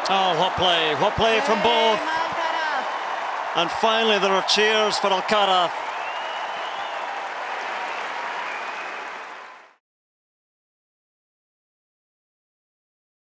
Oh, what play from both. And finally there are cheers for Alcaraz.